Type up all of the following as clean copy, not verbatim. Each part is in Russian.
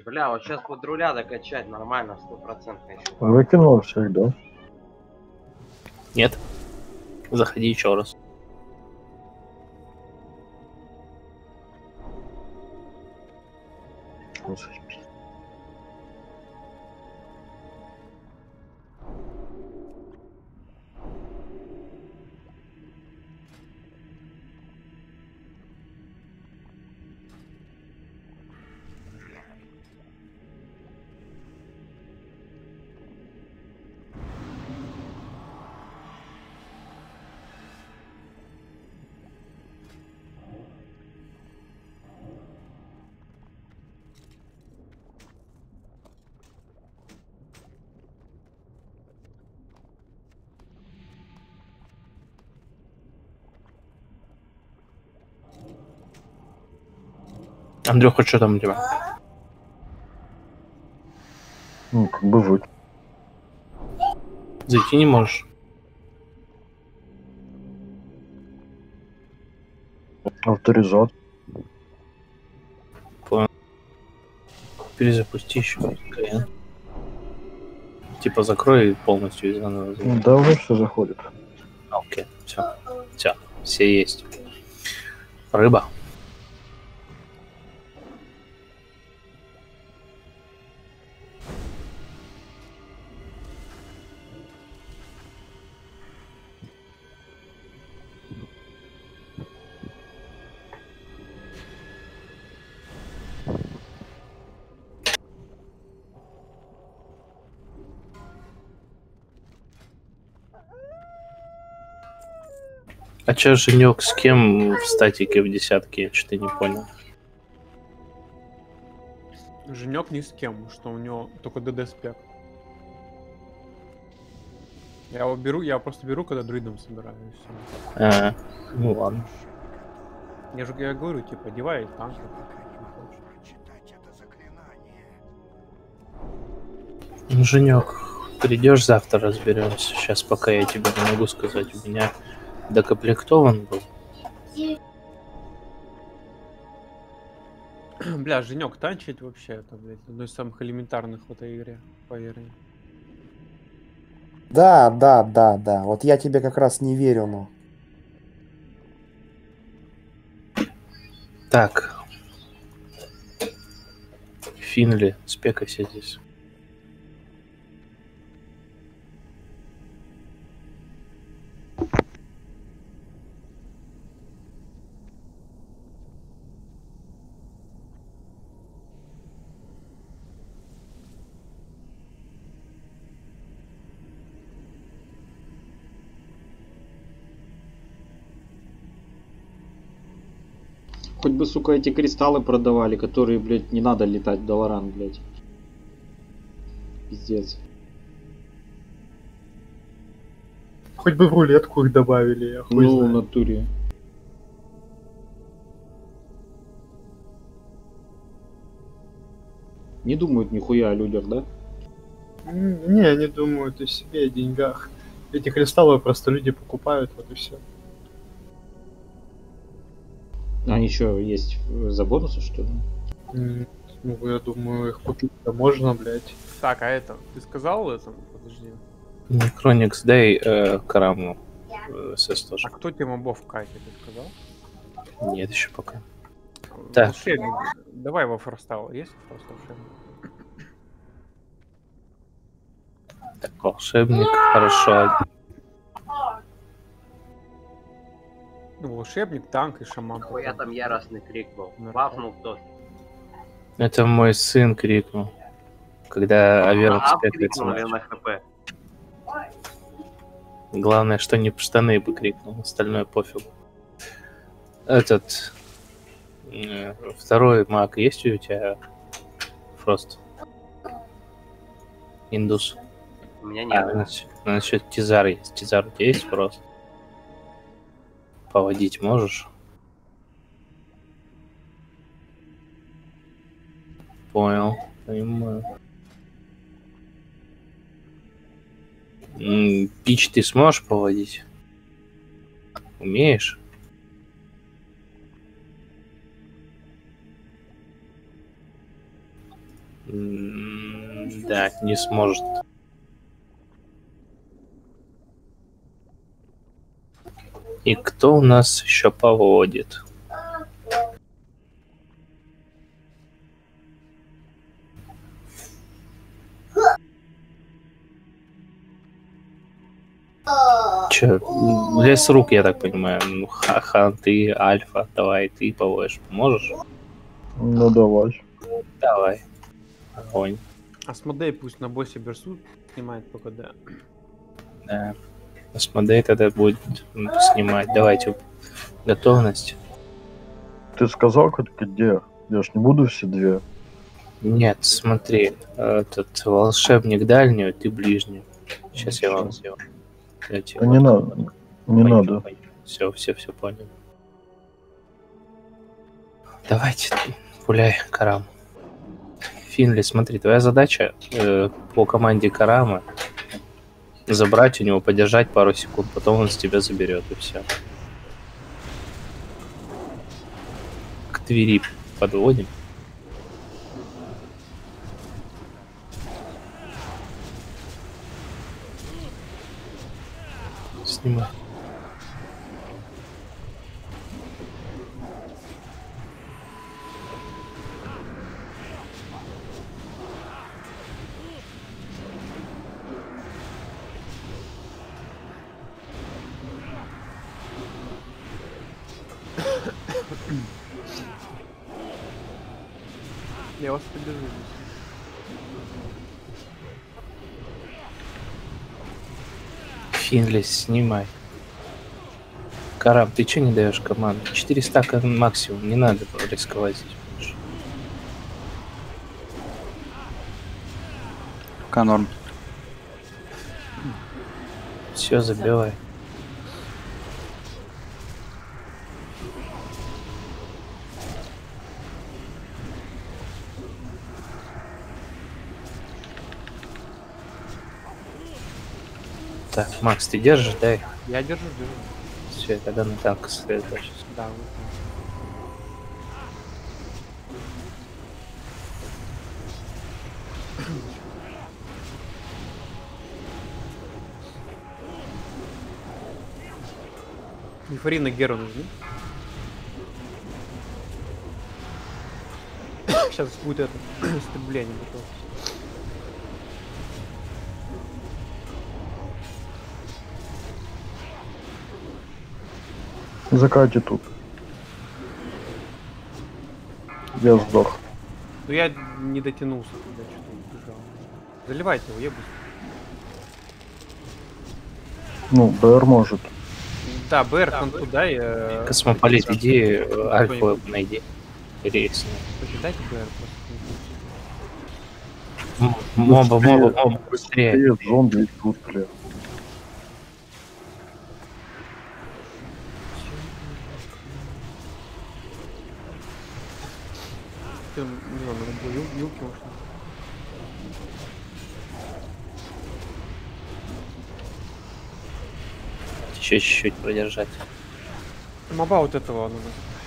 Бля, вот сейчас под руля докачать нормально, 100% еще. Выкинул всех, да? Нет. Заходи еще раз. Андрюха, что там у тебя? Ну, как бы вот. Зайти не можешь. Авторизат. Перезапусти еще. КН. Типа закрой полностью и заново. Да, уже все заходит. Окей, все. Все есть. Рыба. А че Женек с кем в статике в десятке? Я что-то не понял. Женек ни с кем, что у него только ДД спек. Я его беру, я просто беру, когда друидом собираю. И всё. Ну ладно. Я говорю, типа, одевай танк. Ну, Женек, придешь завтра разберемся. Сейчас пока я тебе не могу сказать. У меня докомплектован был. Бля, Женек, танчить вообще это, блядь, одно из самых элементарных в этой игре, поверь. Да. Вот я тебе как раз не верю, но. Так. Финли, спекайся здесь. Хоть бы, сука, эти кристаллы продавали, которые, блядь, не надо летать в Долоран, блядь. Пиздец. Хоть бы в рулетку их добавили, я хуй Ну, в знаю. натуре. Не думают нихуя о людях, да? Не, они думают о себе, о деньгах. Эти кристаллы просто люди покупают, вот и все. Они что, есть за бонусы, что ли? Ну, я думаю, их купить-то можно, блядь. Так, а это, ты сказал это? Подожди. Хроникс, дай Караму СС тоже. А кто тебе мобов в кате, ты сказал? Нет, еще пока. Так. Волшебник, давай во форстал, есть просто волшебник? Так, волшебник, хорошо. Ну, волшебник, танк и шаман. Хуя там яростный крик был. Вафнул кто? Это мой сын крикнул, когда Аверн спекается. Крикнул на хп. Главное, что не по штаны бы крикнул, остальное пофиг. Этот второй маг есть у тебя? Фрост. Индус. У меня нет. Насчет Тизар есть. Тизар у тебя есть Фрост? Поводить можешь? Понял. Понимаю. Пич ты сможешь поводить? Умеешь? Да, не сможет. И кто у нас еще поводит? Че, лес рук, я так понимаю. Ну, Хан, ты, Альфа, давай, ты поводишь. Можешь? Ну давай. Давай. Огонь. Асмодей пусть на боссе Берсу снимает ПКД. Да. Асмодей тогда будет снимать. Давайте. Готовность. Ты сказал, хоть где? Я ж не буду все две. Нет, смотри. Этот волшебник дальнюю, ты ближнюю. Сейчас я вам сделаю. Да не надо. Не надо. Все понял. Давайте, пуляй Карам. Финли, смотри, твоя задача по команде Карама забрать у него, подержать пару секунд, потом он с тебя заберет, и все. К Твери подводим. Снимай. Я вас поддержу. Финли, снимай. Карам, ты че не даешь команду? 400 максимум, не надо рисковать здесь больше. Норм. Все, забивай. Так, Макс, ты держишь, дай. Я держу. Все, тогда на танк сосредоточься. Да, вот. Мифарин и Геру нужны. Сейчас будет это стребление готово. Закати тут. Я сдох. Ну я не дотянулся, когда что-то убежал. Заливайте его, я быстро. Ну, БР может. Да, БР там туда и... Космополит, иди, Альфу найди. Рейс. Дайте БР просто. Моба, быстрее. Привет, зомби тут, бля. Не знаю, надо было юбки может. Еще чуть-чуть продержать. Моба вот этого надо.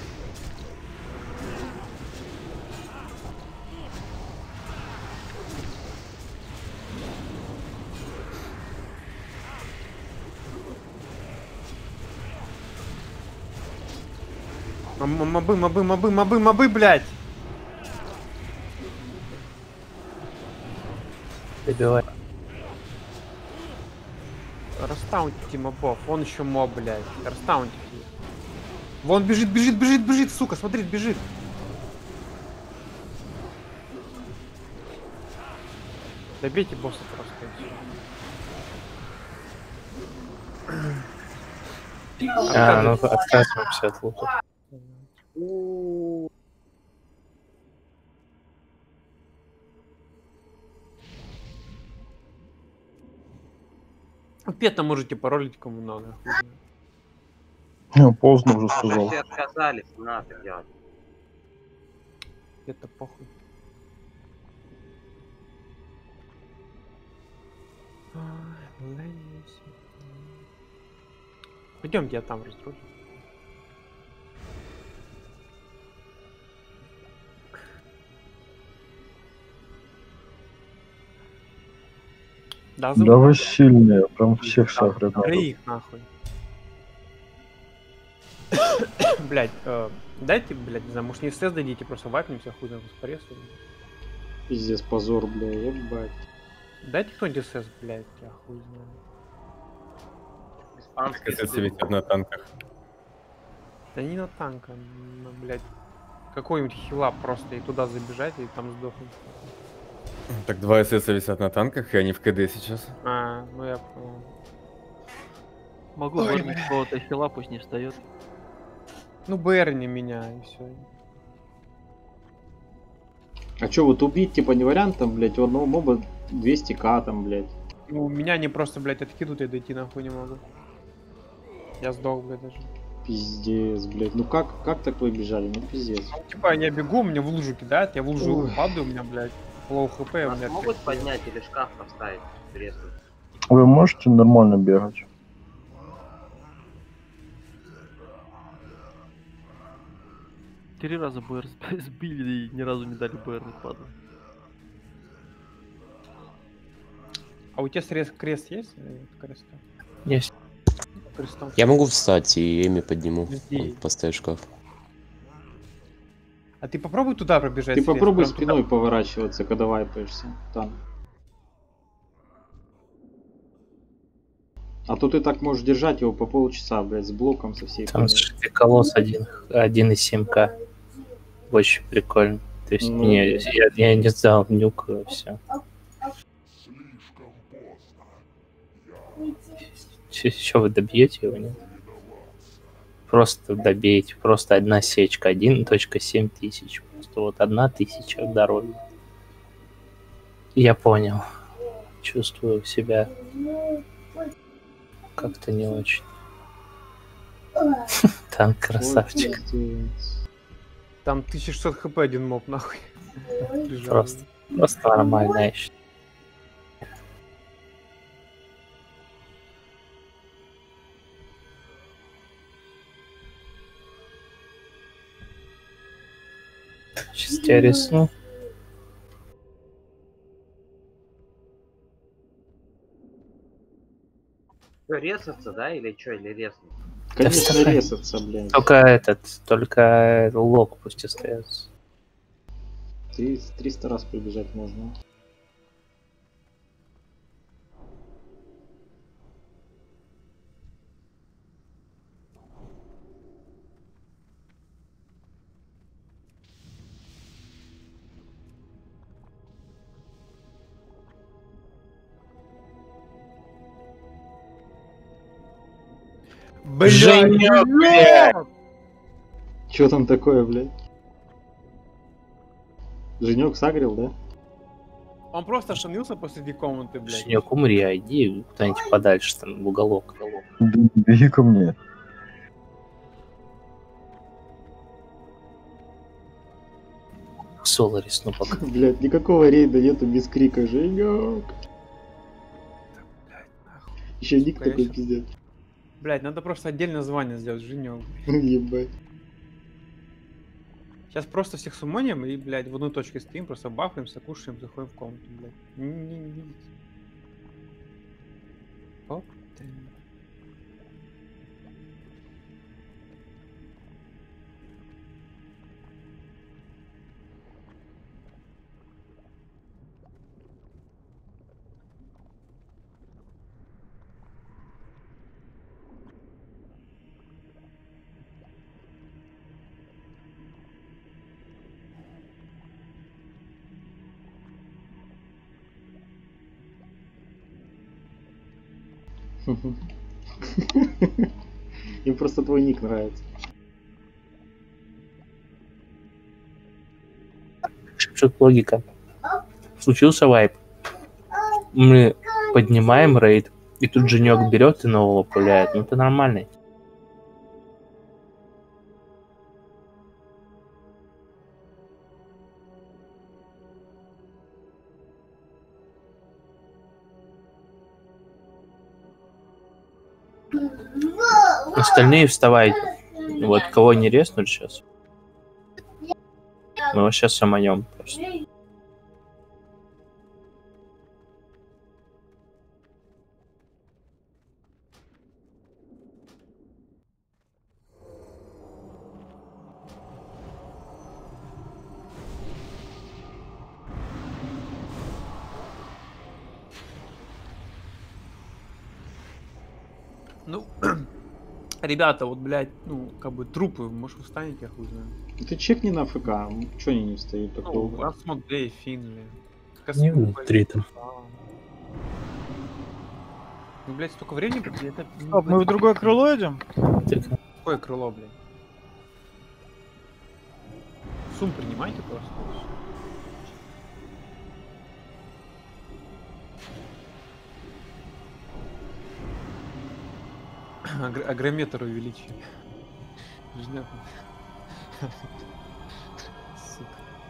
Мобы, блядь! Добивай. Растаунтите мобов, он еще моб, блядь. Растаунтите. Вон бежит, сука, смотри, бежит. Добейте босса просто. Ну отказываемся от лука. Пета можете паролить кому надо. Поздно уже сказал. Все отказались, не надо так делать. Это похуй. Пойдемте, я там расстрою. Да, Да вы сильные, прям всех сагрят надо. их нахуй. Блять, дайте, блять, не знаю, может не СС дадите, просто вайпнемся, хуй на с порезом. Пиздец, позор, бля, ебать. Дайте кто-нибудь СС, блять, я хуй знаю. Испанский СС суд. висят на танках. Да не на танка, на, блять. Какой-нибудь хила просто и туда забежать и там сдохнуть. Так 2 СС висят на танках, и они в КД сейчас. А, ну я понял. Могу вырнуть какого-то хила, пусть не встает. Ну Берни меня и все. А чё, вот убить, типа, не вариант, там, блядь, у одного моба 200к, там, блядь. Ну меня они просто, блять, откидут, я дойти нахуй не могу. Я сдох, блядь, даже. Пиздец, блядь. Ну как так вы бежали? Ну пиздец. Ну, типа я бегу, меня в лужу кидают, я в лужу Ой. падаю, у меня, блядь, лоу хп, у Нас меня... могут поднять или шкаф поставить? Интересно. Вы можете нормально бегать? Три раза БР сбили и ни разу не дали БР не падал. А у тебя крест есть? Креста? Есть. Крестом. Я могу встать и Эми подниму. Подожди. Он поставит шкаф. А ты попробуй туда пробежать. Ты с крест, попробуй прям спиной поворачиваться, когда вайпаешься. Там. А то ты так можешь держать его по полчаса, блядь, с блоком со всей. Там хуйней. колосс 1,7К. Очень прикольно. То есть Ну. я не сдал нюк, и все. Еще вы добьете его, нет? Просто добейте. Просто одна сечка. 1.7 тысяч. Просто вот 1000 здоровья. Я понял. Чувствую себя как-то не очень. Танк красавчик. Вот пиздец. Там 1600 хп один моб, нахуй. Лежал. Просто нормально, я считаю. Сейчас тебя рисну. Что, резаться, да, или что, или резнуть? Конечно, вставай. резаться, блядь. Только лог пусть остается. 300 раз прибежать можно. Женек, блядь! Чё там такое, блядь? Женек сагрил, да? Он просто остановился посреди комнаты, блядь. Женек, умри, а иди куда-нибудь подальше, там, в уголок. Беги ко мне. Соло рисну пока. Блядь, никакого рейда нету без крика. Женек! Еще ник Сука, я такой щас- пиздец. Блядь, надо просто отдельное звание сделать, Женек. Ебать. Сейчас просто всех сумоним и, блядь, в одну точку стоим, просто бафаемся, кушаем, заходим в комнату, блядь. Не. Оп, ты. Им просто твой ник нравится. Шепчет логика. Случился вайп. Мы поднимаем рейд, и тут Женек берет и нового пуляет. Ну это нормально. Остальные вставайте. Вот кого не резнуть сейчас. Мы его сейчас саманем просто. Ну, ребята, вот, блядь, ну, как бы трупы, может, вы встанете, я хуй знаю. Ты чекни на ФК, чё они не встают так Ну, долго? раз Макдей, Финли. Не внутри там. Ну, блядь, столько времени, это... Стоп, мы в другое крыло идем? Какое крыло, блядь? Сум принимайте просто. Агрометр увеличили. Внезапно. Сука.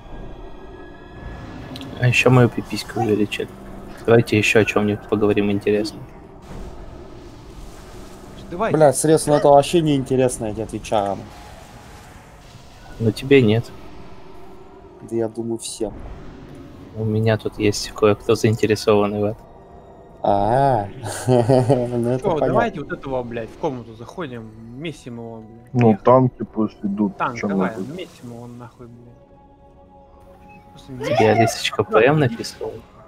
А еще мою пипиську увеличит. Давайте еще о чем-нибудь поговорим интересно. Давай. Блядь, средств на это вообще не интересно, я тебе отвечаю. Но тебе нет. Да я думаю, всем. У меня тут есть кое-кто заинтересованный в этом. Ну это Чё, понятно. давайте вот этого, блядь, в комнату заходим, месим его, блядь. Ну, танки пусть идут. Танк, чем давай, идут. месим его нахуй, блядь. Просто Тебе Алисочка ПМ написала?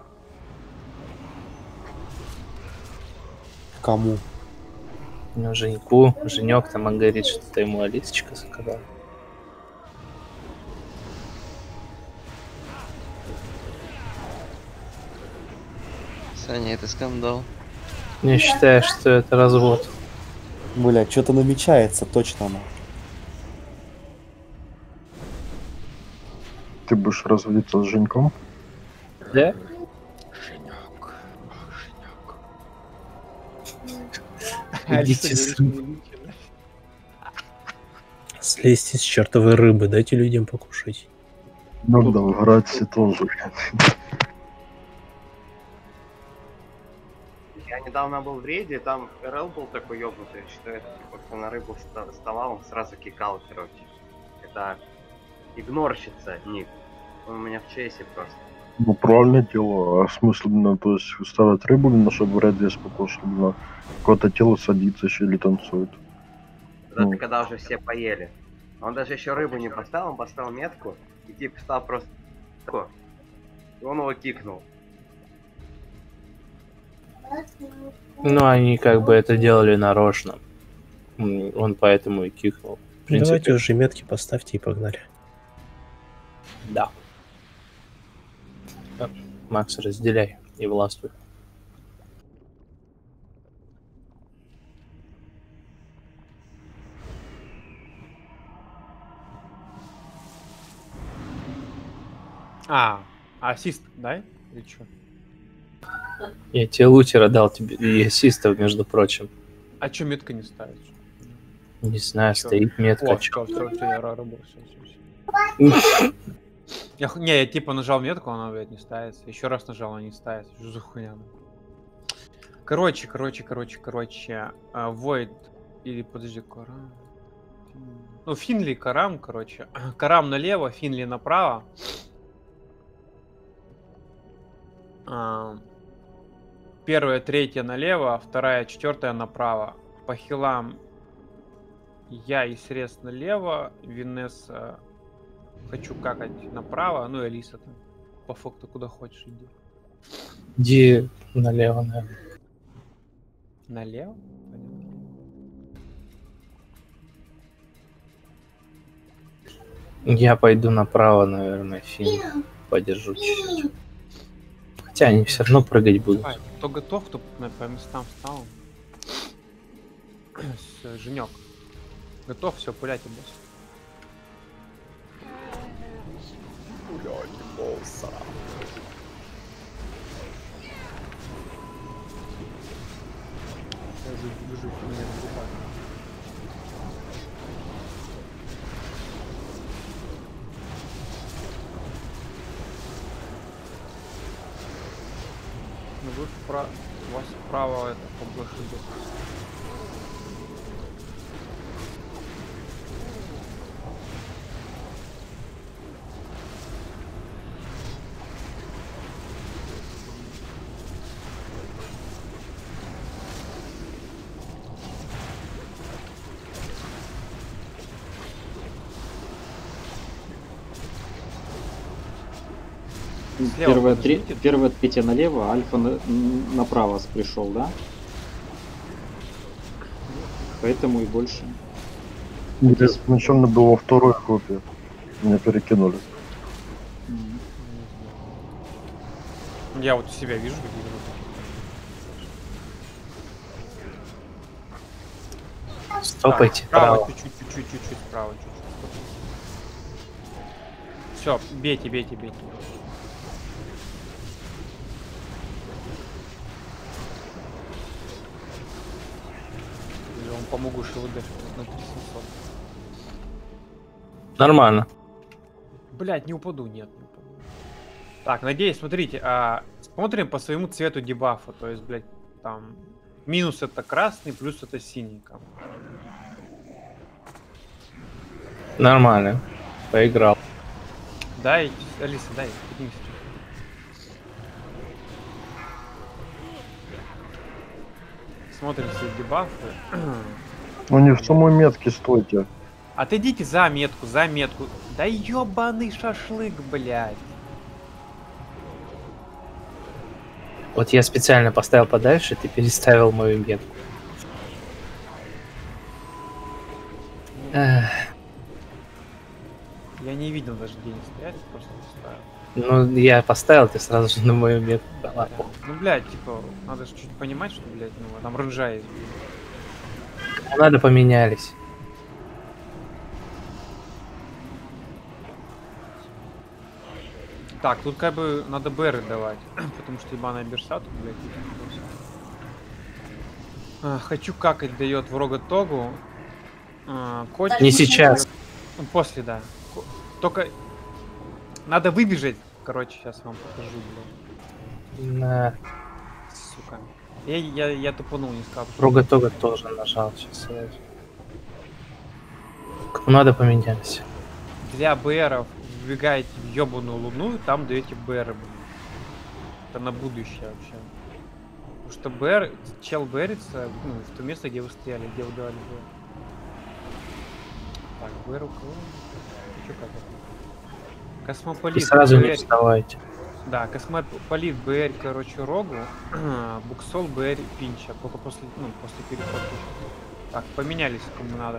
Кому? Ну, Женьку. Женек там говорит, что-то ему Алисочка сказала. Саня, это скандал. Я считаю, что это развод. Блядь, что-то намечается, точно. Ты будешь разводиться с Женьком? Да? Идите Слезьте с чертовой рыбы, дайте людям покушать. Ну да, в Градсе тоже. Я недавно был в рейде, там РЛ был такой ёбнутый, что это, типа, кто на рыбу вставал, он сразу кикал, короче. Это игнорщица, ник. Он у меня в чейсе просто. Ну, правильное дело. А смысл, ну, то есть ставят рыбу, ну, чтобы в Red покушать, ну, какое-то тело садится еще или танцует. Это когда уже все поели. Он даже еще рыбу не поставил, он поставил метку, и тип встал просто такой, и он его кикнул. Ну, они как бы это делали нарочно. Он поэтому и кикнул. В принципе, Давайте уже метки поставьте и погнали. да. Макс, разделяй и властвуй. Ассист, дай? Или чё? Я тебе лутера дал, тебе и ассистов, между прочим. А чё метка не ставишь? Не знаю, Чё? стоит метка. О, чё. всё, я работаю, я типа нажал метку, она, блядь, не ставится. Еще раз нажал, она не ставится. Что за хуйня? Короче. Void или подожди, Карам. Ну, Финли, Карам, короче. Карам налево, Финли направо. Первая, третья налево, вторая, четвертая направо. По хилам я и срез налево, Винесса хочу какать направо, ну и Алиса там. По факту куда хочешь иди. Иди налево, наверное. Налево? Я пойду направо, наверное, Фин. Подержу чуть-чуть. Хотя они все равно прыгать будут. Давай, кто готов, кто по местам встал. Женек. Готов, все, пуляйте, босс. Пуляйте, босса. Бежу, меня наступает. Ну вы вправо, у вас вправо это побольше идет. Первая, третья налево, Альфа направо пришел, да? Поэтому и больше. Я изначально был во второй группе. Меня перекинули. Я вот себя вижу, где игру. Стопайте. Справа чуть-чуть справа. Все, бейте. Я вам помогу ШВД на 3700. Нормально. Блять, не упаду, нет, не упаду. Так, надеюсь, смотрите, смотрим по своему цвету дебафа. То есть, блять, там минус это красный, плюс это синий. Нормально. Поиграл. Дай, Алиса, дай, поднимись. Смотрим все дебафы. Ну не в самой метке стойте. Отойдите за метку. Да ёбаный шашлык, блядь. Вот я специально поставил подальше, ты переставил мою метку. Я не видел даже, где они стояли, просто поставил. Ну, я поставил, ты сразу же на мою метку. Да. Ну, блядь, типа, надо же чуть понимать, что, блядь, ну, там рынжа есть. Надо поменялись. Так, тут как бы надо БРы давать, потому что ебаная берса тут, блядь, хочу какать дает в Рога Тогу. Котик Не сейчас. дает... После, да. Только надо выбежать. Короче, сейчас вам покажу, блядь. На. Сука. Я тупанул, не сказал. Рога Тога тоже нажал сейчас. Кому надо поменялись. Для БРов вбегаете в ёбаную луну, там даете БР. Это на будущее вообще. Потому что БР, чел БРится, ну, в то место, где вы стояли, где вы давали БР. Так, БР у кого? Чё как это? Космополит. И сразу БР... не вставайте. Да, Космополит БР, короче, Рогу, Буксол БР Пинча, только после перехода. Так, поменялись, кому надо.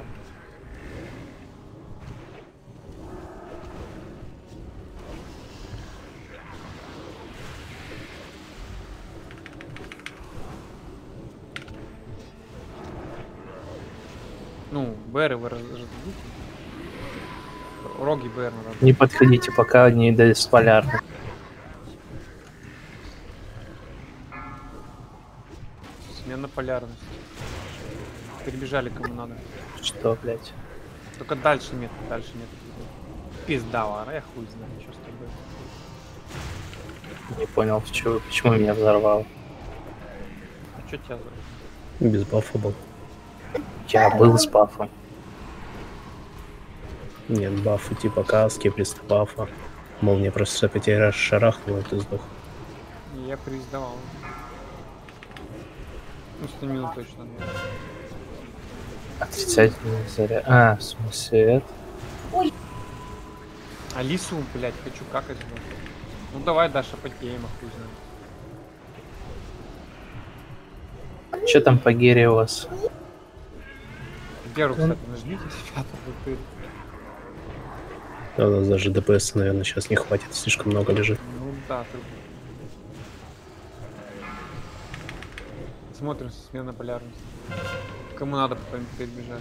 Ну, БР вы раздадите. Роги БР надо. Не подходите, пока не до полярных. Смена полярности. Перебежали кому надо. Что, блядь? Только дальше нет. Пизда, Лара, я хуй знаю, что с тобой. Не понял, почему меня взорвало. А что тебя взорвало? Без бафа был. Я был с бафом. Нет, бафы типа каски, пристав бафа. Мол, мне просто потеря раз шарахнуло, и ты сдох. Я прииздавал. Ну, 100 минут точно. Отрицательный заряд. А, в смысле это? Ой. Алису, блядь, хочу какать. Ну давай, Даша, потеем, хуй знает. Что там по гере у вас? Геру, кстати, нажмите, ребята. Да, у нас даже ДПС, наверное, сейчас не хватит, слишком много лежит. Ну да, ты... Смотрим смена полярности. Кому надо перебежать.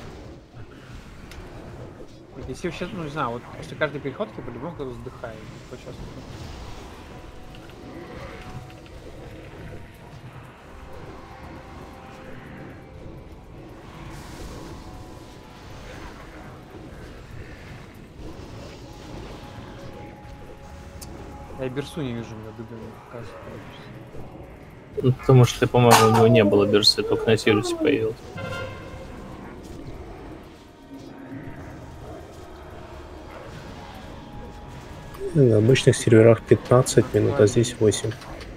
Если вообще, ну не знаю, вот после каждой переходки по-любому кто-то вздыхает. Сейчас. Я берсу не вижу, я дубину показываю. Ну, потому что ты, по-моему, у него не было берсы, только на Сирусе появился. На обычных серверах 15 минут, а здесь 8.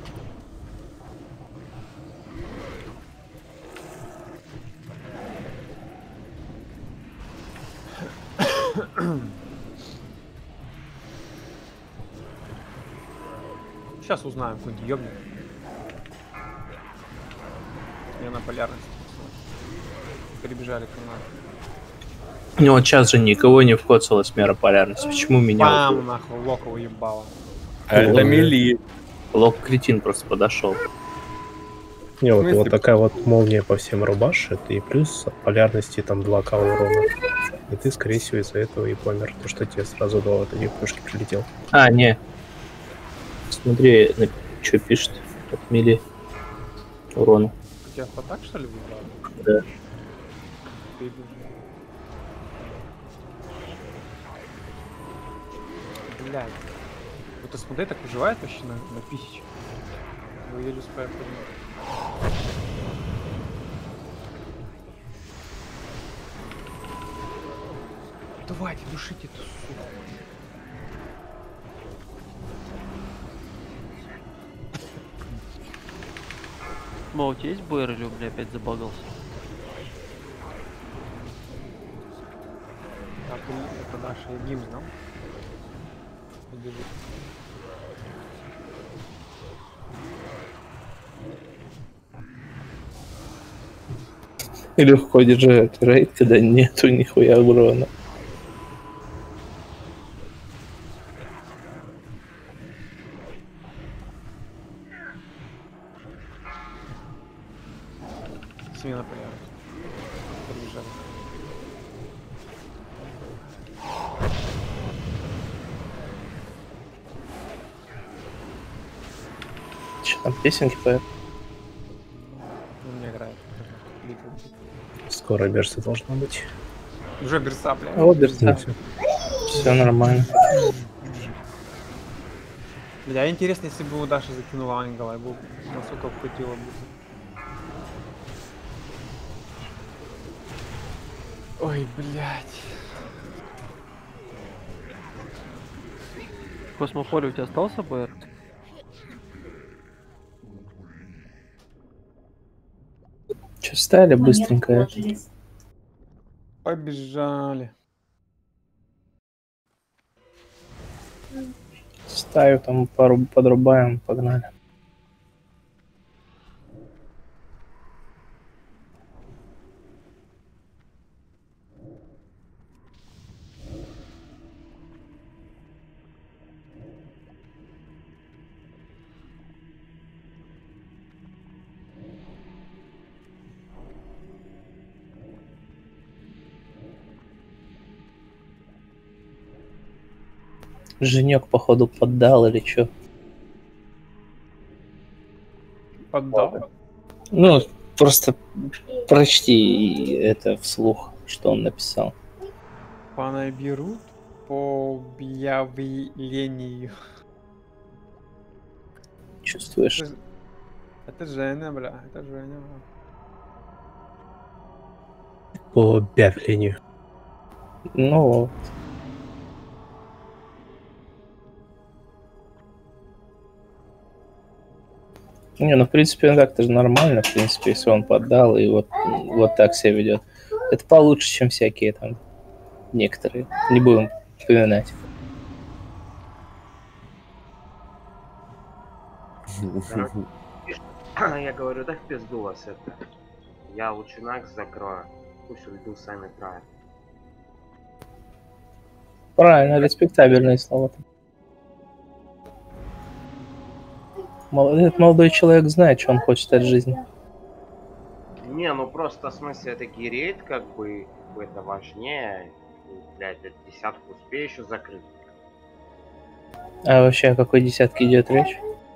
Сейчас узнаем, какой-нибудь ёбник. Я на полярности. Перебежали к нам. Ну вот сейчас же никого не вкоцалась мера полярности. Почему меня... Бам, нахуй, Лока уебало. Это мили. Лок кретин просто подошел. Не, В вот, смысле? вот такая вот молния по всем рубашит, и плюс от полярности там 2К урона. И ты, скорее всего, из-за этого и помер. То, что тебе сразу до вот этих пушки прилетел. А, не. Смотри, что пишет. От мили урона. У тебя так что ли выбрал? Да. Блядь. Вот смотри, так выживает вообще на писечке. Вы еле успели поднять. Давайте, душите эту суку. Ма, у тебя есть БР или у меня опять забагался? Так, это наша Гим знал. Подержи. Легко держать рейд, когда нету нихуя урона. Смена порядок. Подбежали. Что там, песенки поют? У меня играет. Скоро берса должна быть. Уже берса, бля. О, берса. Все нормально. Бля, интересно, если бы у Даши закинула ангела, я бы насколько вкрутила бы. Ой, блядь. В космополе у тебя остался БР? Че, стали быстренько? Побежали. Стаю там пару подрубаем, погнали. Женек, походу, поддал или чё? Поддал? Ну, просто прочти это вслух, что он написал. Понаберут по объявлению. Чувствуешь? Это Женя, бля, это Женя. По объявлению. Ну вот. Не, ну в принципе так-то же нормально, в принципе, если он поддал и вот так себя ведет. Это получше, чем всякие там некоторые. Не будем вспоминать. Я говорю, да в пизду вас это. Я лучше Накс закрою. Пусть льду сами правят. Правильно, респектабельные слова. Этот молодой человек знает, что он хочет от жизни. Не, ну просто в смысле это гирейт, как бы это важнее. И, блядь, эту десятку успею еще закрыть. А вообще о какой десятке идет речь?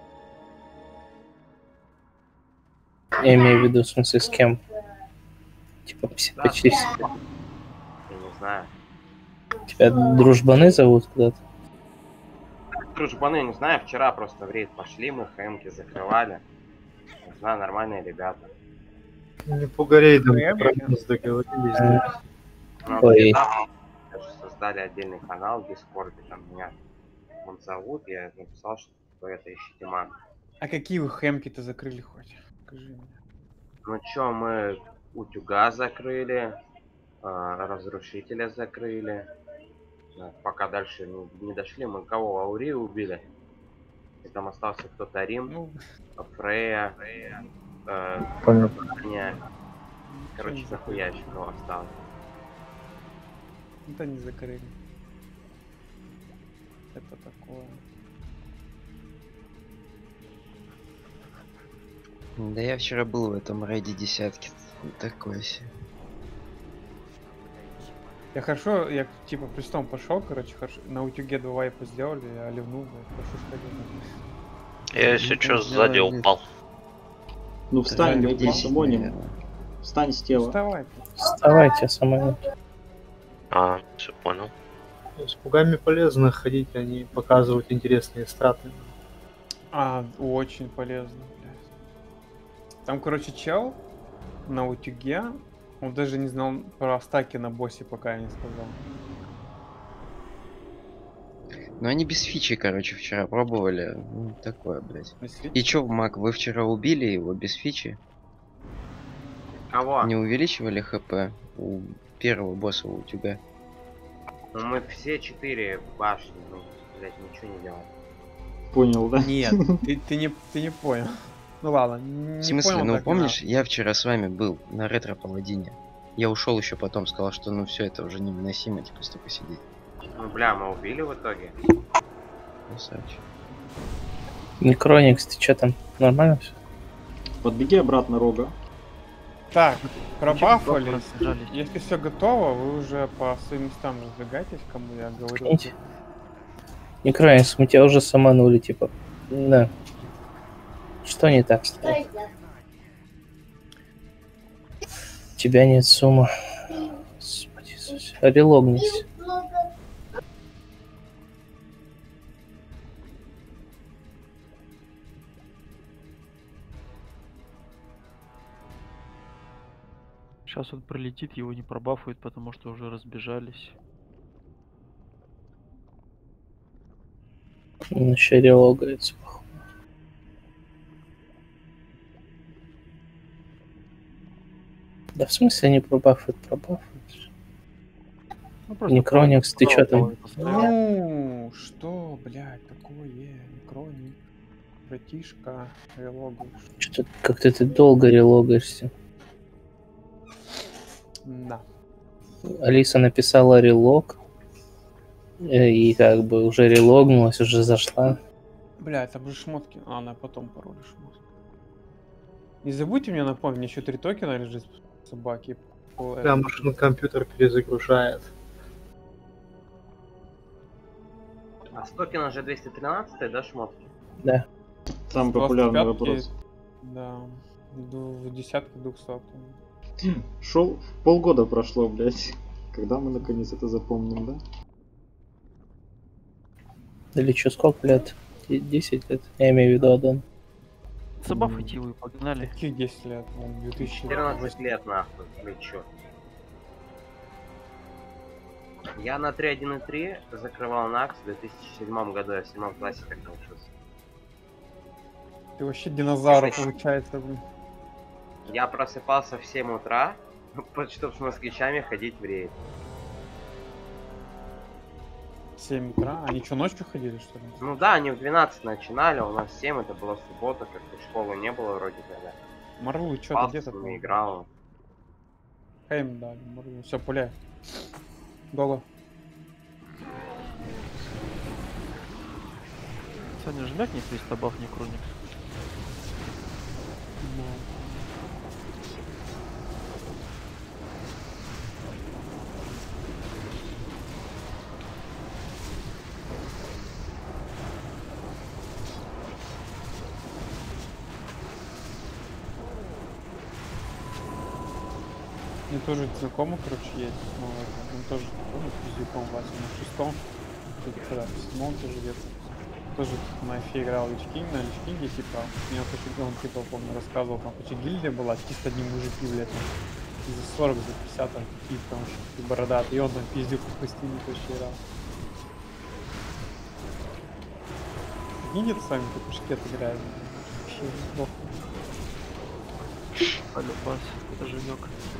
Я имею в виду, в смысле, с кем? Типа почти все. Я не знаю. Тебя дружбаны зовут куда-то? Дружбаны, не знаю, вчера просто в рейд пошли, мы хэмки закрывали. Не знаю, нормальные ребята. Не по рейдам, просто договорились. Да. Ну, Ой. там даже создали отдельный канал в Дискорде, там меня он зовут, я написал, что это ищите ман. А какие вы хэмки-то закрыли хоть? Скажи мне. Ну чё, мы утюга закрыли, разрушителя закрыли. Пока дальше не дошли, мы кого? Аури убили. И там остался кто-то Рим, Фрея, Понятно. Короче, захуячил его осталось. Это не закрыли. Это такое. Да я вчера был в этом рейде десятки. Такое себе. Я хорошо, я типа престом пошел, короче, хорошо. На утюге 2 вайпа сделали, я ливнул, блядь, хорошо что Я если что сзади упал. Ну встань, Сзади блядь, упал? самоним. Встань с тела. Вставай. Вставайте, самое. А, все понял. С пугами полезно ходить, они показывают интересные страты. А, очень полезно, блядь. Там, короче, чел на утюге, он даже не знал про стаки на боссе, пока я не сказал. Ну они без фичи, короче, вчера пробовали. Ну, такое, блядь. Без фичи? И чё, Мак, вы вчера убили его без фичи? Кого? Не увеличивали хп у первого босса у тебя? Ну мы все 4 башни, ну, блядь, ничего не делаем. Понял, да? Нет, ты не понял. Ну ладно, не В смысле, понял, ну так помнишь, я вчера с вами был на ретро-паладине. Я ушел еще потом, сказал, что ну все это уже невыносимо, типа столько сидеть. Ну бля, мы убили в итоге. Красавчик. Некроникс, ты чё там? Нормально все? Подбеги обратно, Рога. Так, пробафали. разбежались. Если все готово, вы уже по своим местам разбегайтесь, кому я говорю. Видите? Некроникс, мы тебя уже саманули, типа. Да. Что не так с тобой? У тебя нет суммы. Господи Иисусе. Релогнись. Сейчас он пролетит, его не пробафует, потому что уже разбежались. Он еще релогается, походу. Да в смысле они пробафуют? Ну, просто Некроникс, ты чё там? Ну, что, блядь, такое? Некроник, братишка, релогу. Что-то как-то ты долго релогаешься. Да. Алиса написала релог. И как бы уже релогнулась, уже зашла. Бля, там же шмотки. А, на потом пароль шмотки. Не забудьте мне напомнить, еще 3 токена лежит собаки. Да, машина компьютер перезагружает. А с токена же 213, да, шмотки? Да. Самый популярный 25-ки, вопрос. Да. В десятки 200. Шел, полгода прошло, блядь. Когда мы наконец это запомним, да? Или что, сколько лет? 10 лет? Я имею в виду Адон. Забафайте его и погнали. Каких 10 лет? 14 лет нахуй, блядь, чё? Я на 3.1.3 закрывал Накс в 2007 году, я в 7 классе тогда учился. Ты вообще динозавр, получается, блин. Я просыпался в 7 утра, чтобы с москвичами ходить в рейд. 7 утра? Они что, ночью ходили, что ли? Ну да, они в 12 начинали, у нас 7, это была суббота, как-то школы не было вроде тогда. Марлу, что ты где-то? не играл. Хейм дали, Марлу. Все, пуляй. Долго. Саня, жмякни 300 баф Некроникс. Мне тоже знакомый, короче, есть. Но он тоже знакомый с пиздюком Вася на 6-м. Когда в 7-м тоже где-то. Тоже на эфе играл на личкинге, типа. Мне он типа, помню, рассказывал, там почти гильдия была, чисто одни мужики, блядь, там. За 40, за 50, там какие-то там вообще бородатые. И он там пиздюк в пустыне вообще играл. Видит с вами, как шкет играет. Вообще плохо. Полюбас, это женек.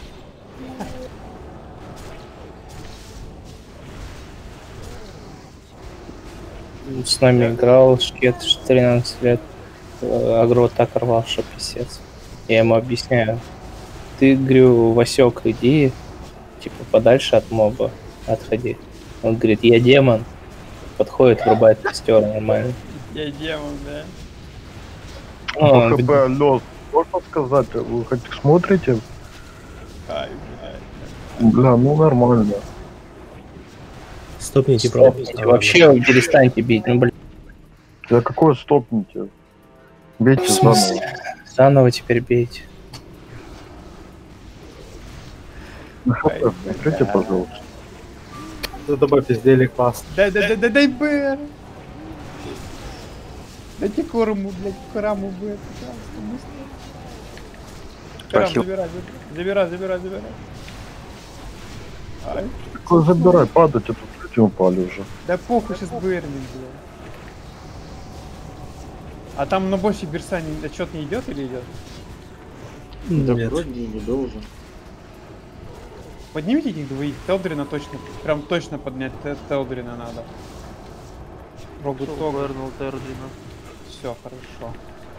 С нами играл Шкет 13 лет. Агро так рвал, что писец. Я ему объясняю. ты, говорю, Васек, иди, типа, подальше от моба, отходи. Он говорит, я демон. Подходит, врубает костер нормально. Я демон, да? Ну, ХП, алло, можно сказать, вы хоть смотрите? Ай, блядь. Бля, ну нормально. Стопните, стопните. Вообще перестаньте бить, ну, блин. Да какое стопните? Бейте В смысле? заново. Заново теперь бейте. На ХП смотрите, пожалуйста. Добавьте сделали класс. Дай БР. Дайте Корму, блядь, Краму БР, пожалуйста, быстро. Карам, забирай. Ай. Такой забирай, падать, а тут люди упали уже. Да похуй, сейчас БР, блядь. А там на боссе Берса отчет не идет или идет? Да Нет. вроде не должен. Поднимите этих двоих, Телдрина точно, прям точно поднять Телдрина надо. Робот Вернул Телдрина. Все, хорошо.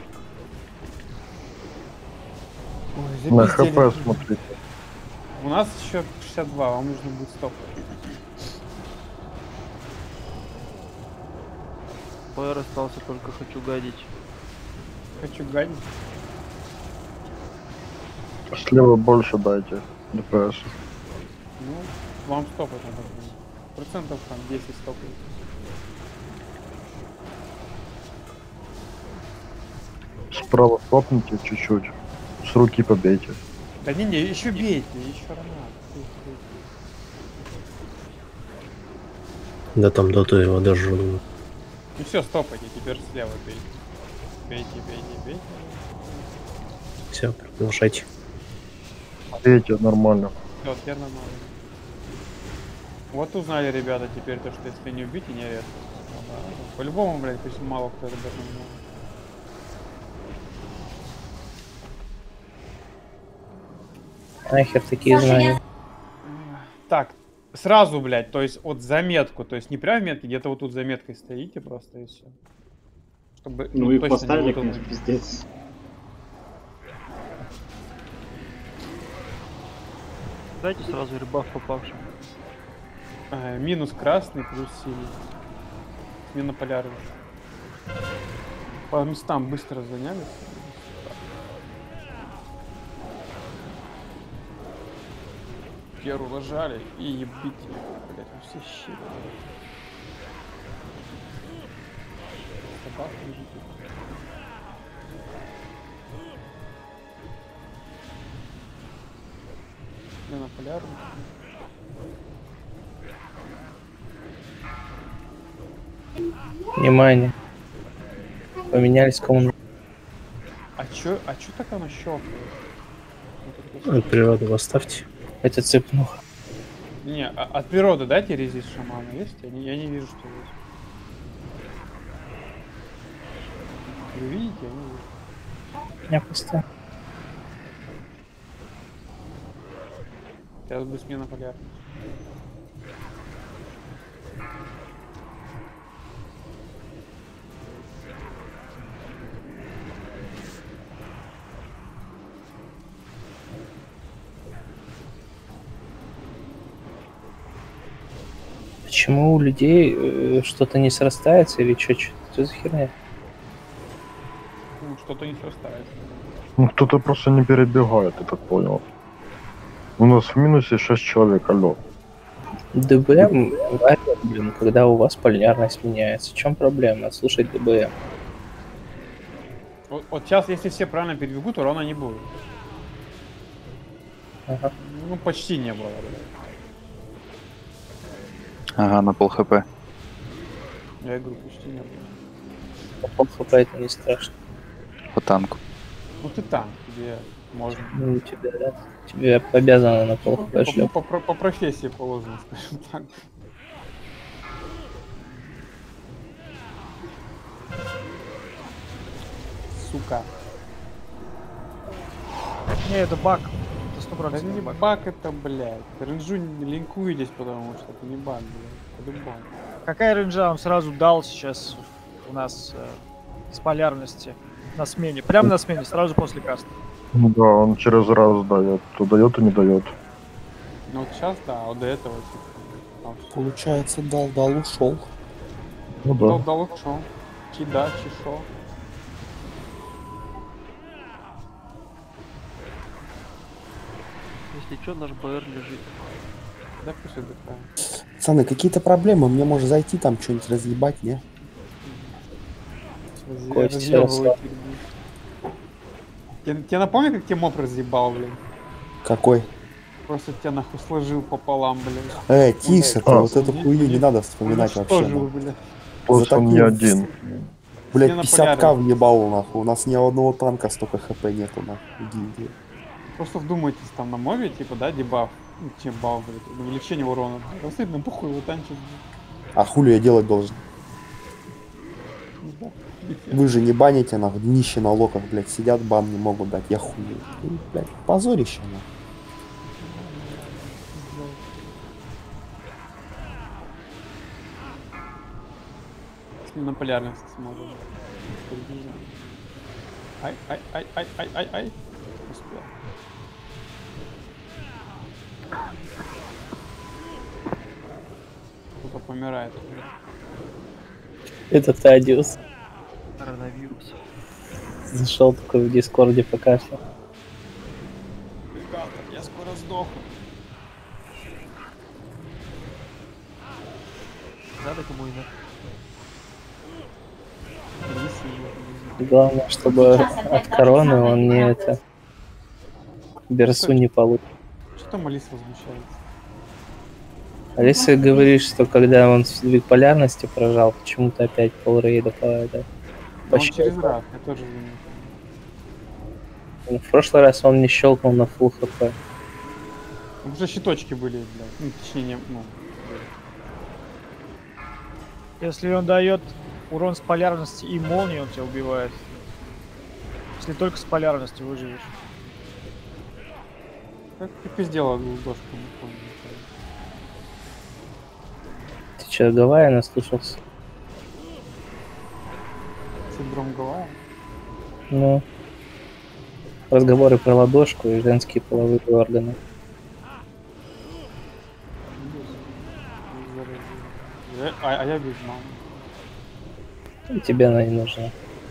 Ой, На запиздили. ХП смотрите. У нас еще 62, вам нужно будет 100. ПР остался, только хочу гадить. Хочу гадить. Слева больше дайте. ДПС. Ну, вам 100 потом. Процентов там 10 стопает. Справа стопните чуть-чуть. С руки побейте. Да не, еще бейте, еще рано. Да там доту его даже. Ну все, стопайте, теперь слева бейте. Бейте. Все, продолжайте. Бейте нормально. Все, теперь нормально. Вот узнали ребята теперь то, что если не убить и не резать. По-любому, блядь, пусть мало кто об этом знает. Нахер такие знания. Так, сразу, блядь, то есть от заметку, то есть не прям в метке, где-то вот тут заметкой стоите просто и все. Чтобы, Ну и точно поставили, не конечно, выколоть. пиздец. Дайте сразу ребаф попавшим. Минус красный, плюс синий. Смена полярных. По местам быстро занялись. Первую ложали и ебите, блять, вы все щиты. Собака ебите. Смена полярных. Внимание. Поменялись комнаты. А чё так оно щелкает? От природы восставьте. Это цепнуха. Не, от природы дайте резист шамана есть? Я не вижу, что есть. Вы видите? Я не вижу. Я поставил. Сейчас будет смена полярности. Почему у людей что-то не срастается или что за херня? Ну, что-то не срастается. Ну кто-то просто не перебегает, я так понял. У нас в минусе 6 человек, алло. ДБМ варит, блин, когда у вас полярность меняется. В чем проблема? Слушать ДБМ. Вот сейчас, если все правильно перебегут, урона не будет. Ага. Ну, почти не было, блядь. Ага, на пол хп. Я говорю, почти не было. Пол хп это не страшно. По танку. Ну ты танк, тебе можно. Ну, тебе обязаны на пол хп шлеп. По профессии положено, скажем так. Сука. Не, это баг. Это 100% Да не баг это, блядь. Ренжу не линкуетесь, потому что это не баг, блядь. По-любому. Какая рейнджа он сразу дал сейчас у нас с полярности на смене? Прямо на смене, сразу после каста. Ну да, он через раз дает. То дает и не дает. Ну вот сейчас, да, а вот до этого типа. там всё. Получается, дал, ушел. Ну да. Дал, ушел. Кида, чешо. Если что, наш БР лежит. Да пусть отдыхает. Пацаны, какие-то проблемы? Мне может зайти там что-нибудь разъебать, не? Кость Разъёбывать их, блин. Тебе напомню, как тебе моб разъебал, блин? Какой? Просто тебя нахуй сложил пополам, блин. Тише, ты вот эту хуйню не надо вспоминать вообще. Уничтожил, нахуй. блин. Плюс он не один. Блять, Все на 50к полярный. въебал нахуй. У нас ни одного танка столько хп нету нахуй. в гильдии. Просто вдумайтесь, там на мобе, типа, да, дебаф. Ну, дебаф, блядь, увеличение урона. Абсолютно похуй его танчит. А хули я делать должен? Да. Вы же не баните нахуй, днище на локах, блять, сидят, бан не могут дать. Я хуй. Блять, позорище нахуй. На полярность сможем. Ай. Успел. Кто-то помирает. Это Тадиус. Коронавирус. Зашел такой в Дискорде покашлял. Ребята, я скоро сдохну. Надо кому иногда. Главное, чтобы от короны он не это... Берсу не получит. Что там Алиса возмущается? Алиса говорит, что когда он сдвиг полярности прожал, почему-то опять полрейда падает. Да он через раз, я тоже заметил. В прошлый раз он не щелкнул на full хп. Уже щиточки были, блядь. Ну, точнее, ну... Если он дает урон с полярности и молнии, он тебя убивает. Если только с полярности выживешь. Как ты пиздела дошку, не помню. Ты че, Гавайя наслушался? Синдром Гавайя? Ну. Разговоры про ладошку и женские половые органы. А я без мамы. И тебе она не нужна.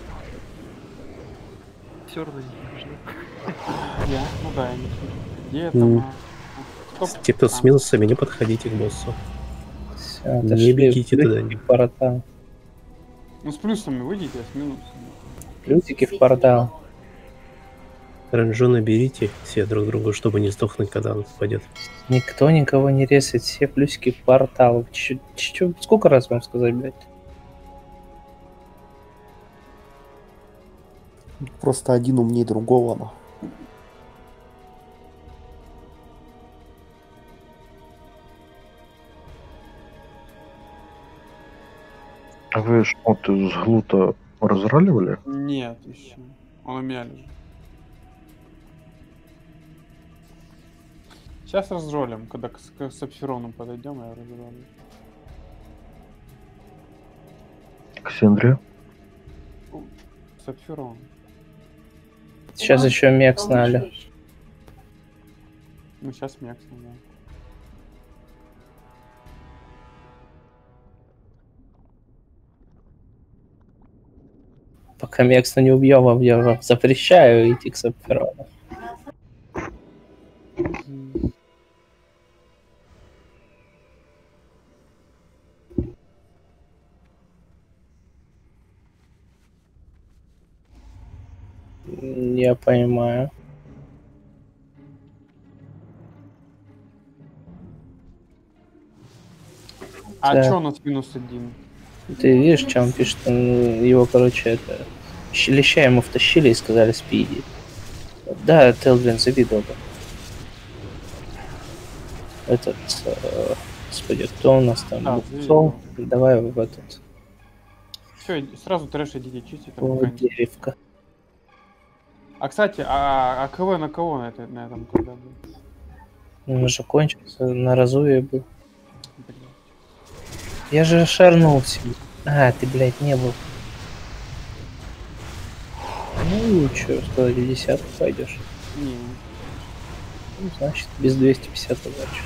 Все равно не нужно. Я? Ну да, я не знаю. Где там? Те, кто с минусами, не подходите к боссу. Всё, Не бегите туда. в портал. Ну с плюсами выйдите, а с минусами. Плюсики в портал. Ранжоны берите все друг другу, чтобы не сдохнуть, когда он упадет. Никто никого не ресает, все плюсики в портал. Сколько раз вам сказать, блядь? Просто один умнее другого нахуй. А вы шмоты с глута разраливали? Нет, еще. Он у меня лежит. Сейчас разролим, когда к Сапфирону подойдем, я разролю. Ксендре? Сапфирон. Сейчас еще Мекс нале. Ну сейчас Мекс, да. Пока Мекса не убьем, я вам запрещаю идти к Сапфирону. Я понимаю. А Да. чё у нас -1? Ты видишь, что он пишет? Его, короче, это... Леща ему втащили и сказали спиди. Да, Телвин завидовал бы. Этот... Господи, кто у нас там? Буксол? Давай в этот... Все, сразу трэш идите чистить. О, деревка. А кстати, а КВ на кого на этом когда был? Он уже кончился, на разуве был. Я же шарнул себе. А, ты, блядь, не был. Ну, чё, 110 пойдешь. Не. Ну, значит, без 250 удачи.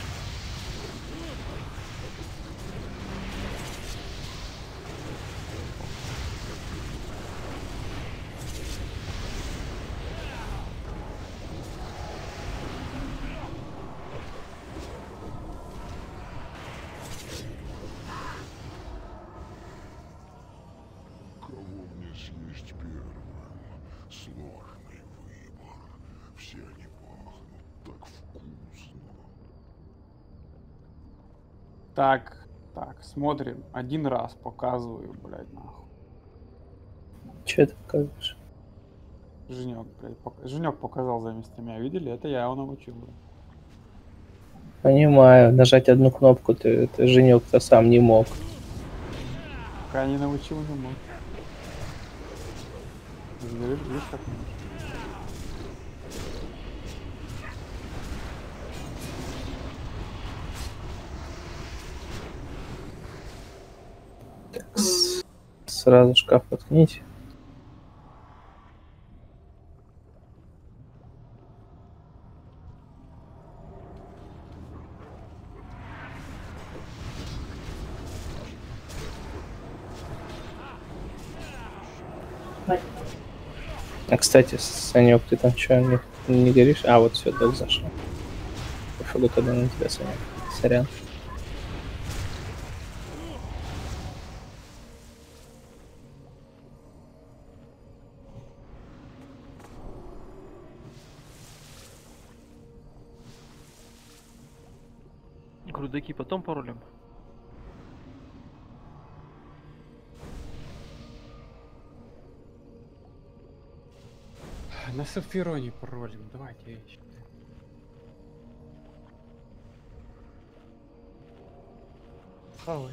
Так, смотрим. Один раз показываю, блядь, нахуй. Че ты показываешь? Женек, блядь, Женек показал заместо меня. Видели? Это я его научил, блядь. Понимаю, нажать одну кнопку ты Женек-то сам не мог. Пока не научил, не мог. Видишь, как можешь. Сразу шкаф воткните. А кстати, Санек, ты там что, не горишь? А, вот все, док зашел. Пофигу тогда на тебя, Санек. Сорян. Грудаки потом паролем. На Сафироне паролем. Давайте я еще. Хавай.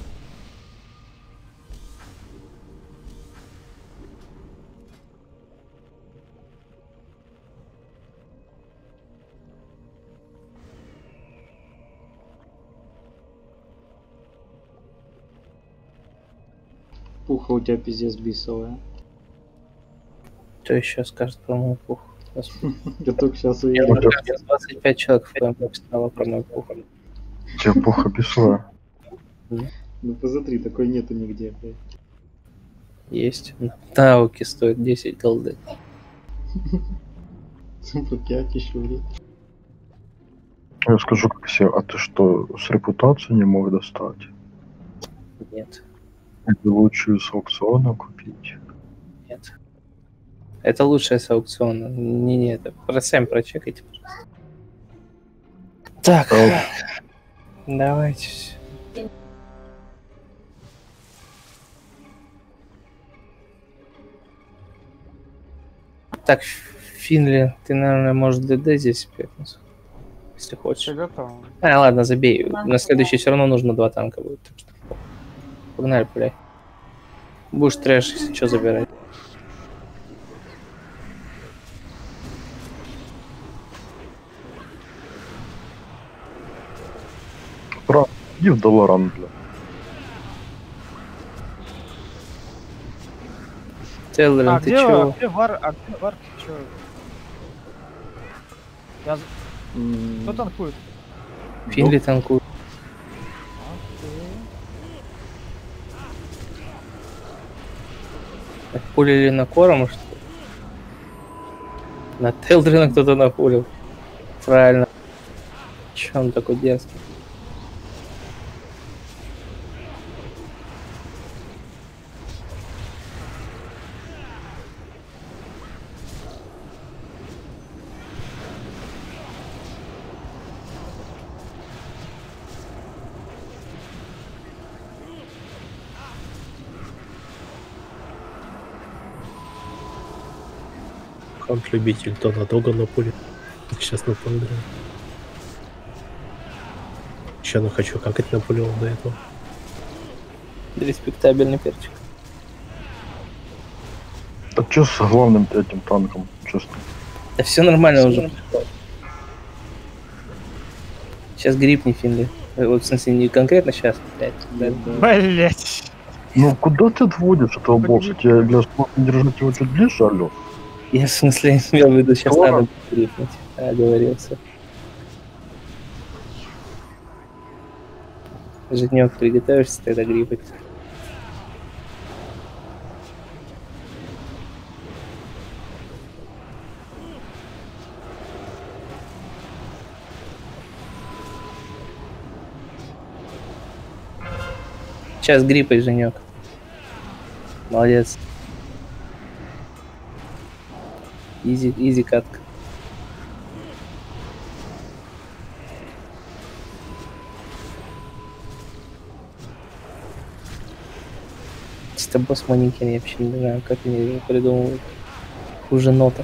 Пуха у тебя пиздец бисовая. Кто еще скажет про мой пух? Я только сейчас Я увидел. 25 человек в ФМ стало про мой пух. У тебя пуха писала. Ну посмотри, такой нету нигде, блядь. Есть. На Тауке стоит 10 голды. Пакет еще, блядь. Я скажу как все, а ты что, с репутацией не мог достать? Нет. Или лучше с аукциона купить? Нет. Это лучшее с аукциона. Не, это про сами прочекайте, пожалуйста. Так. Давайте. Так, Финли, ты, наверное, можешь ДД здесь пекнуть, если хочешь. Готово. А, ладно, забей. На следующий все равно нужно 2 танка будет. Так что погнали, пуляй. Будешь трэш, если что, забирать. Иди в Долоран, бля. Теллерин, ты чё? Где вар? А где вар? Чё? Я... Кто танкует? Финли танкует. Пулили на Корому, что ли? На Телдрина кто-то напулил. Правильно. Чё он такой дерзкий? Хант-любитель, то на Дога напулит. Сейчас напулил. Еще хочу какать напулил до этого. Респектабельный перчик. А чё с главным этим танком? Честно. Да все нормально уже. Сейчас грипни, Финли. Вот, в смысле, не конкретно сейчас, блядь. Блять. Ну куда ты отводишь этого босса? Тебе для сможешь держать его чуть ближе, алё? Я в смысле имел в виду, сейчас Что? надо грипнуть. Оговорился. Женек, приготовишься тогда грипать? Сейчас гриппай, Женек. Молодец. Изи катка. Чисто босс манекен, я вообще не знаю, как они его придумывают. Хуже нота.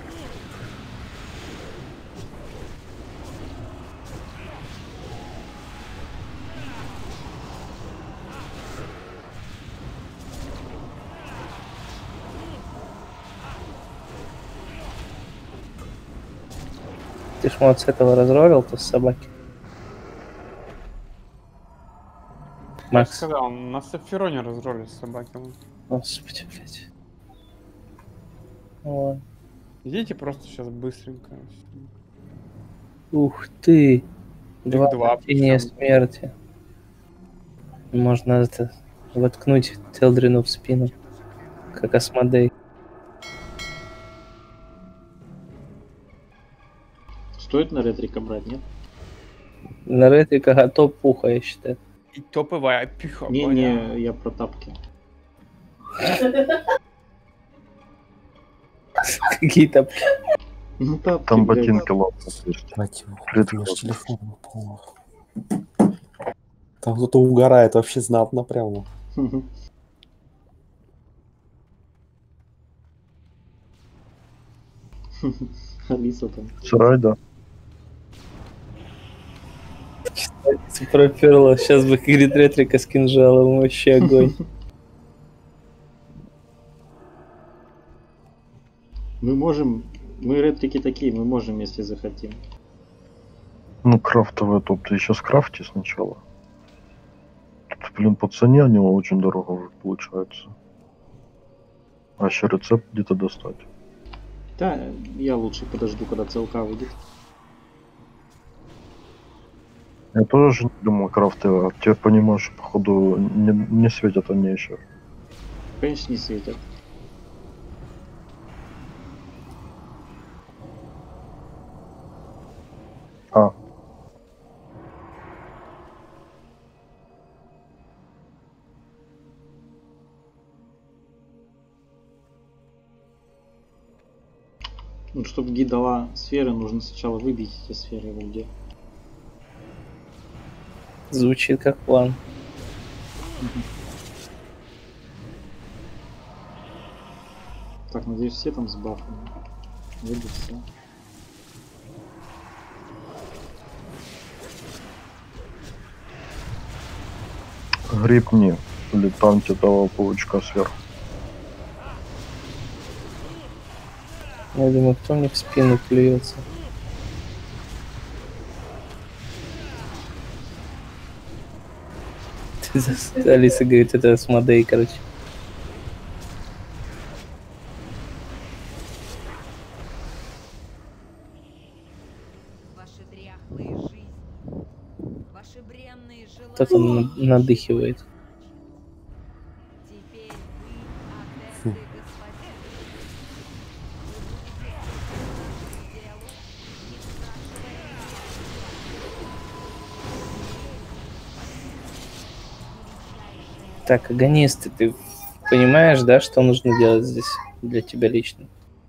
Ты ж вот с этого разролил, то с собаки. Я Макс. сказал, на Сапфироне разролили собаки. Господи, блядь. Ладно. Идите просто сейчас быстренько. Ух ты. Два два тени причём. смерти. Можно это воткнуть Телдрину в спину. Как Асмодей. Стоит на ретрика брать, нет? На ретрика топ пуха, я считаю. И топовая пиха. Не, я про тапки. Какие тапки? Ну тапки, Там блядь. ботинки лопнут. Телефон упал. Там кто-то угорает вообще знатно прямо. Алиса там. Сарай, да. Проперло. Сейчас бы говорит ретрика с кинжалом. Вообще огонь. Мы можем... Мы ретрики такие, мы можем, если захотим. Ну, крафтовая топ. Ты сейчас крафти сначала. Тут, блин, по цене они очень дорого уже получается. А еще рецепт где-то достать. Да, я лучше подожду, когда ЦЛК выйдет. Я тоже не думал крафтовая. Теперь понимаю, что походу не светят они еще. Конечно, не светят. А. Ну, чтобы Ги дала сферы, нужно сначала выбить эти сферы в где. Звучит как план. Так, надеюсь, все там с бафами. Выйдет все. Грипни. Или там тебе дала паучка сверху. Я думаю, кто мне в спину плюется. Алиса говорит, это Асмодей, короче. Кто-то надыхивает. Так, агонисты, ты понимаешь, да, что нужно делать здесь для тебя лично?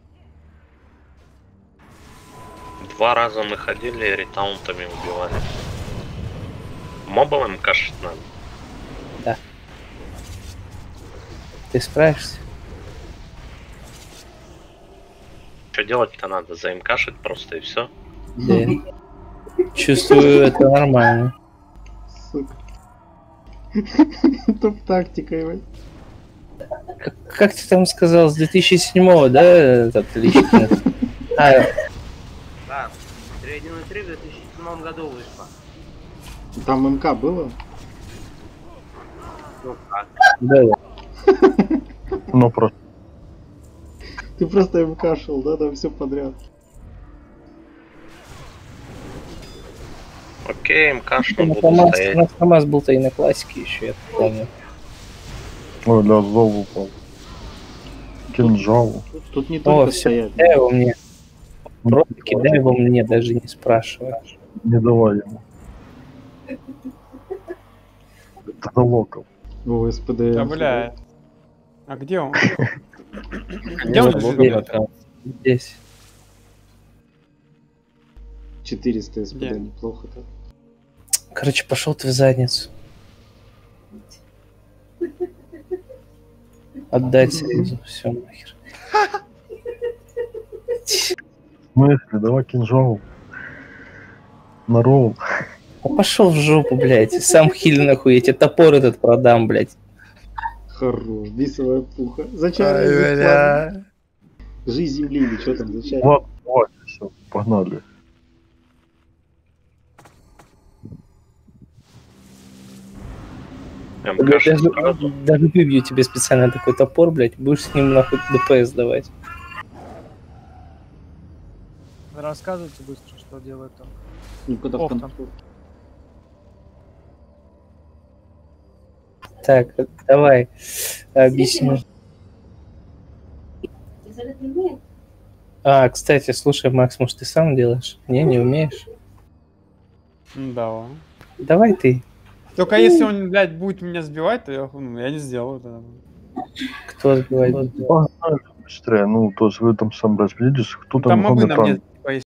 2 раза мы ходили и ретаунтами убивали. Мобовым кашать надо. Да. Ты справишься? Что делать-то надо? Заимкашить просто и все. Да. Чувствую, это нормально. Сука. Топ-тактика, блядь. Как ты там сказал, с 2007-го, да, этот личный? Да, средняя интрига в 2007 году вышла. Там МК было? Ну как? Было. Ну просто. Ты просто МК шел, да, там все подряд. Окей, МКшно буду КамАЗ, у стоять. нас КамАЗ был-то и на классике еще, я помню. Ой, да, зов упал. Кинжал. Тут не О, только все, стоять. кидай его мне. Просто кидай его мне, даже не спрашивая. Не давай ему. Это налогов. О, СПД. Да, бля. А где он? Где Конечно, он Богом лежит? отдал. Здесь. 400 СПД, Где? неплохо так. Короче, пошел ты в задницу. Отдать срезу. Все нахер. В смысле, давай кинжал. На ролл. А пошел в жопу, блядь. Сам хиль нахуй, я тебе топор этот продам, блядь. Хорош, бисовая пуха. Зачем? Жизнь земли или что там, зачем? Вот, вот, все, погнали. Даже выбью тебе специально такой топор, блядь, будешь с ним нахуй ДПС давать. Рассказывайте быстро, что делает там. Никуда в Офтон. контроль. Так, давай, объясню. А, кстати, слушай, Макс, может, ты сам делаешь? Не умеешь? Да. Давай ты. Только если он, блядь, будет меня сбивать, то я не сделаю это. Кто сбивает? Погнали быстрее, ну, то есть вы там сам разберитесь, кто там Там могу гонит на танк. мне